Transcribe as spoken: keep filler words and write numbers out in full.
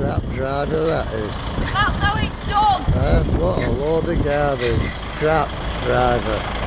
Crap driver that is. That's how it's done. Uh, what a load of garbage. Crap driver.